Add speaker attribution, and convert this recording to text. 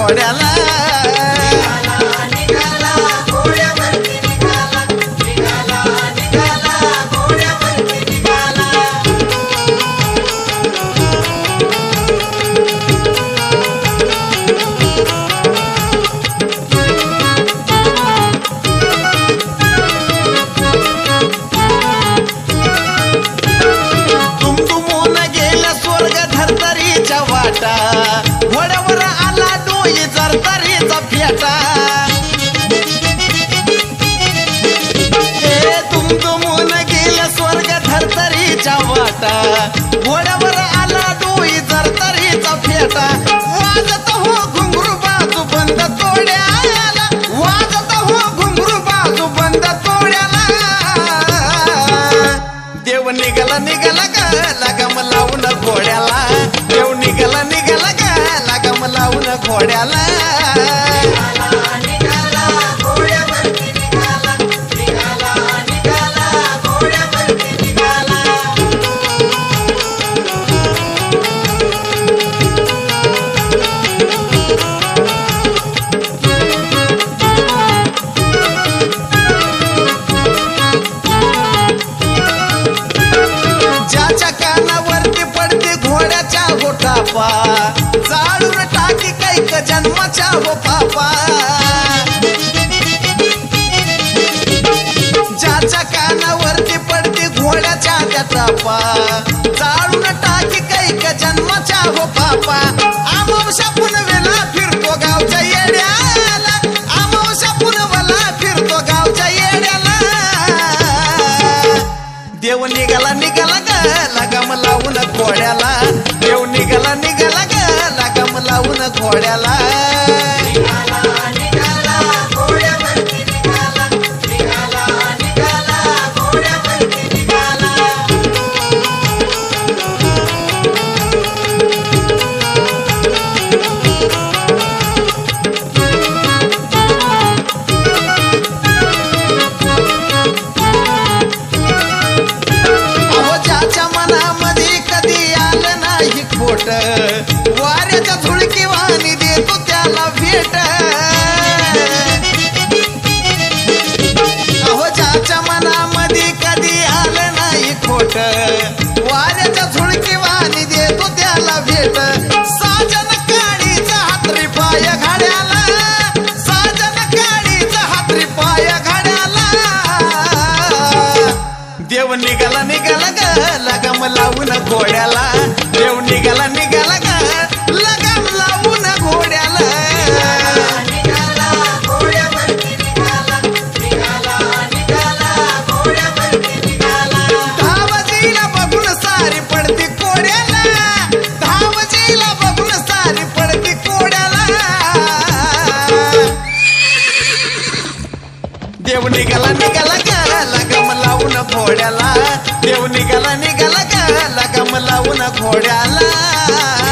Speaker 1: घोड्याला घोड्यावर आला डोई जरतारीचा फेटा हे तुमतुमून गेला स्वर्ग धरतरीच्या वाटा घोड्यावर आला डोई जरतारीचा फेटा वाजत हो घुंगरू बाजू बंद तोड्याला वाजत हो घुंगरू बाजू बंद तोड्याला देव निघाला निघाला ग लगाम लावून घोड्याला देव निघाला निघाला ग लगाम लावून घोड्याला ज्याच्या कानावरती पडते घोड्याच्या होठापा जाळून टाकी कैक जन्माच्या हो पापा ज्याच्या कानावरती पडते घोड्याच्या टापा जाळून टाकी कैक जन्माच्या हो पापा आमावश्या पुनवेला फिरतो गावच्या येड्याला आमावश्या पुनवेला फिरतो गावच्या येड्याला देव निघाला निघाला ग लगाम लावून घोड्याला देव निघाला निघाला ग लगाम लावून घोड्याला वाऱ्याच्या झुळकी वाणी देतो त्याला भेट अहो ज्याच्या मनामध्ये कधी आलं नाही खोट वाऱ्याच्या झुळकी वाणी देतो त्याला भेट साजन काळीचा हातरी पाय घाड्याला साजन काळीचा हातरी पाय घाड्याला देव निघाला निघाला ग लगाम लावून घोड्याला देव निघाला निघाला ग लगाम लावून घोड्याला धावजीला बघून सारी पडती कोड्याला धावजीला बघून सारी पडती कोड्याला देव निघाला निघाला ग लगाम लावून घोड्याला देव निघाला निघाला ग लगाम लावून घोड्याला